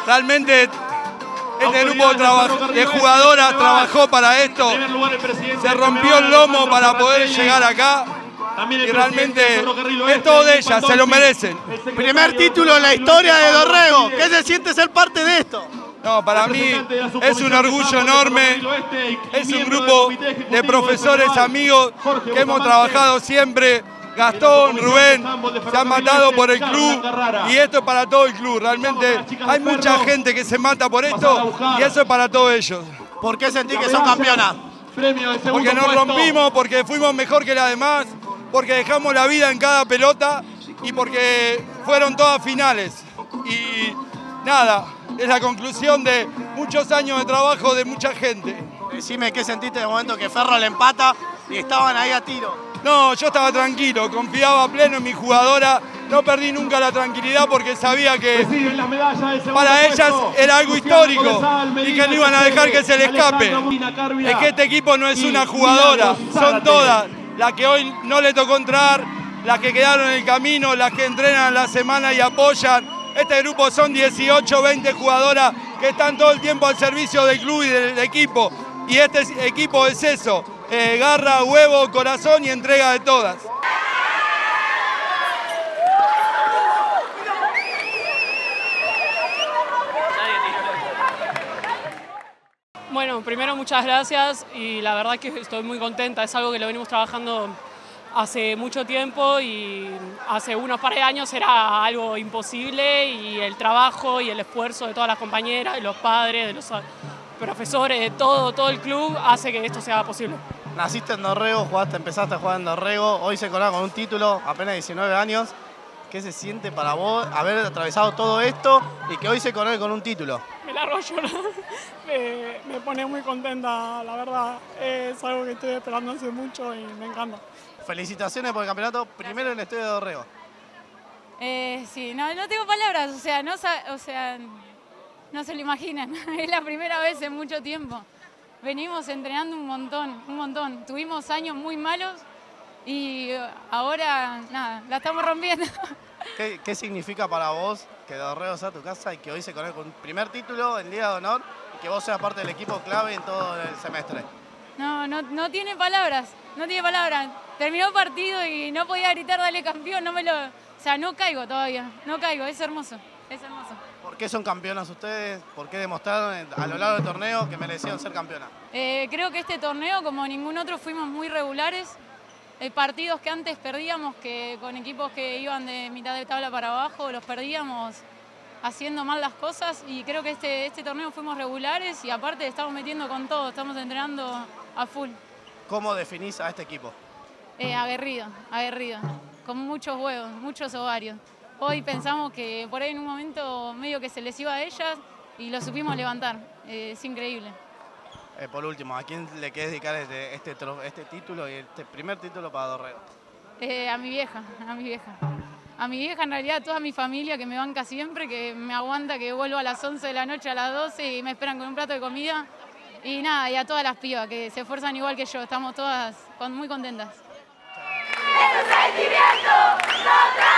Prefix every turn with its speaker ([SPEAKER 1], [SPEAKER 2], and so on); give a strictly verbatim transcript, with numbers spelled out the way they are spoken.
[SPEAKER 1] Realmente este grupo de, de jugadoras trabajó para esto, se rompió el lomo para poder llegar acá y realmente es todo de ellas, se lo merecen.
[SPEAKER 2] Primer título en la historia de Dorrego, ¿qué se siente ser parte de esto?
[SPEAKER 1] No, para mí es un orgullo enorme, es un grupo de profesores amigos que hemos trabajado siempre. Gastón, Rubén, se han matado por el club y esto es para todo el club. Realmente hay mucha gente que se mata por esto y eso es para todos ellos.
[SPEAKER 2] ¿Por qué sentí que son campeonas?
[SPEAKER 1] Porque nos rompimos, porque fuimos mejor que las demás, porque dejamos la vida en cada pelota y porque fueron todas finales. Y nada, es la conclusión de muchos años de trabajo de mucha gente.
[SPEAKER 2] Decime qué sentiste en el momento que Ferro le empata y estaban ahí a tiro.
[SPEAKER 1] No, yo estaba tranquilo, confiaba pleno en mi jugadora, no perdí nunca la tranquilidad porque sabía que para ellas era algo histórico y que no iban a dejar que se le escape. Es que este equipo no es una jugadora, son todas, las que hoy no le tocó entrar, las que quedaron en el camino, las que entrenan la semana y apoyan. Este grupo son dieciocho, veinte jugadoras que están todo el tiempo al servicio del club y del equipo. Y este equipo es eso, eh, garra, huevo, corazón y entrega de todas.
[SPEAKER 3] Bueno, primero muchas gracias y la verdad que estoy muy contenta, es algo que lo venimos trabajando hace mucho tiempo y hace unos par de años era algo imposible y el trabajo y el esfuerzo de todas las compañeras, de los padres, de los profesores, de todo, todo el club hace que esto sea posible.
[SPEAKER 2] Naciste en Dorrego, jugaste, empezaste a jugar en Dorrego, hoy se corona con un título, apenas diecinueve años. ¿Qué se siente para vos haber atravesado todo esto y que hoy se corone con un título?
[SPEAKER 3] Me largo a llorar, me, me pone muy contenta, la verdad. Es algo que estoy esperando hace mucho y me encanta.
[SPEAKER 2] Felicitaciones por el campeonato, primero en el estadio de Dorrego.
[SPEAKER 4] Eh, sí, no, no tengo palabras, o sea, no, o sea, no se lo imaginan. Es la primera vez en mucho tiempo. Venimos entrenando un montón, un montón. Tuvimos años muy malos y ahora, nada, la estamos rompiendo.
[SPEAKER 2] ¿Qué, qué significa para vos que Dorrego sea tu casa y que hoy se conecte con un primer título en Liga de Honor y que vos seas parte del equipo clave en todo el semestre?
[SPEAKER 4] No, no, no tiene palabras, no tiene palabras. Terminó el partido y no podía gritar dale campeón, no me lo... O sea, no caigo todavía, no caigo, es hermoso, es hermoso.
[SPEAKER 2] ¿Por qué son campeonas ustedes? ¿Por qué demostraron a lo largo del torneo que merecían ser campeonas?
[SPEAKER 4] Eh, creo que este torneo, como ningún otro, fuimos muy regulares. Eh, partidos que antes perdíamos, que con equipos que iban de mitad de tabla para abajo, los perdíamos haciendo mal las cosas y creo que este, este torneo fuimos regulares y aparte estamos metiendo con todo, estamos entrenando a full.
[SPEAKER 2] ¿Cómo definís a este equipo?
[SPEAKER 4] Eh, aguerrido, aguerrido, con muchos huevos, muchos ovarios. Hoy pensamos que por ahí en un momento medio que se les iba a ellas y lo supimos levantar, eh, es increíble.
[SPEAKER 2] Eh, por último, ¿a quién le querés dedicar este, este, este título y este primer título para Dorrego?
[SPEAKER 4] Eh, a mi vieja, a mi vieja. A mi vieja, en realidad, a toda mi familia que me banca siempre, que me aguanta que vuelvo a las once de la noche, a las doce y me esperan con un plato de comida. Y nada, y a todas las pibas que se esfuerzan igual que yo, estamos todas muy contentas.
[SPEAKER 5] ¡Es un sentimiento! ¡No